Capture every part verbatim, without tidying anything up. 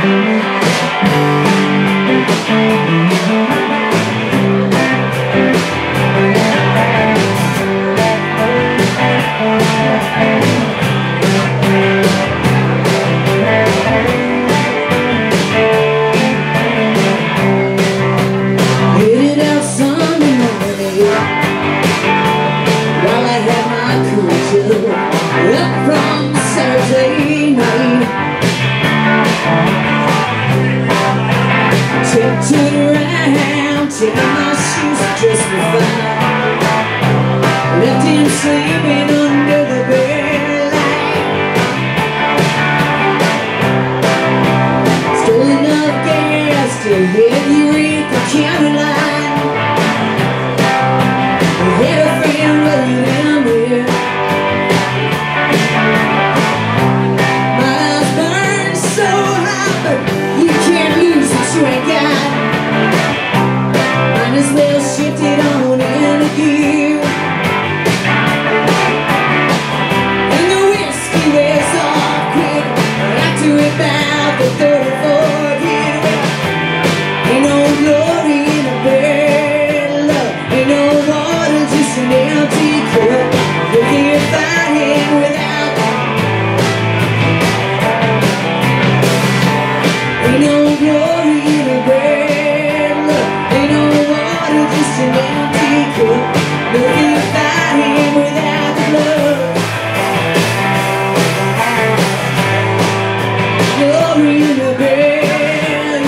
Up from Saturday night, tiptoed around, taking my shoes just for fun. Left him sleeping under the bed light. Stole enough gas to hit you at the county line. I had a friend waiting down there. You ain't got, might as well shift it on into gear. And the whiskey wears off quick, right to about the thirty-fourth year. Ain't no glory in a barrel, ain't no water, just an empty cup. You can't find him without, ain't no glory. Nothing about him without the love. Glory in the bed.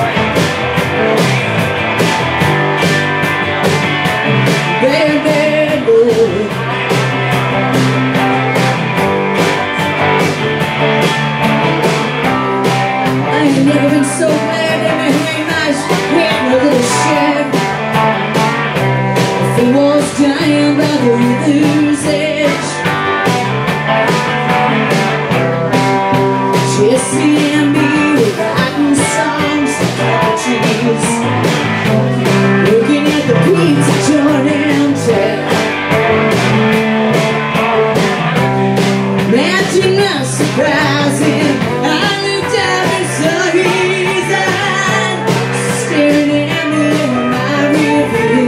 Bad, bad boy. I ain't never been so glad that my hand nice went in a little shed. He was dying by the river's edge, Jesse and me were writing songs and trees, looking at the pizza joint downtown. Imagine us surprising, I looked out and saw his eyes staring at me in my rear view.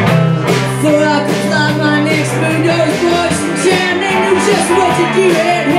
Before I could fly my next moon, those boys from town, they knew just what to do.